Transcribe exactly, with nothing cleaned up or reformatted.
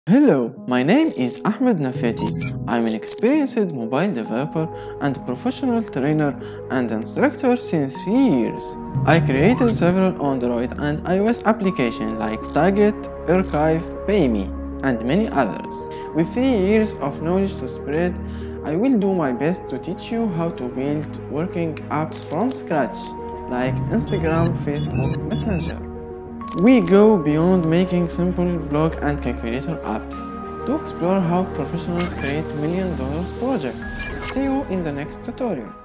Hello, my name is Ahmed Nafati. I'm an experienced mobile developer and professional trainer and instructor since three years. I created several Android and iOS applications like Tagit, Archive, PayMe, and many others. With three years of knowledge to spread, I will do my best to teach you how to build working apps from scratch, like Instagram, Facebook, Messenger. We go beyond making simple blog and calculator apps to explore how professionals create million dollar projects. See you in the next tutorial.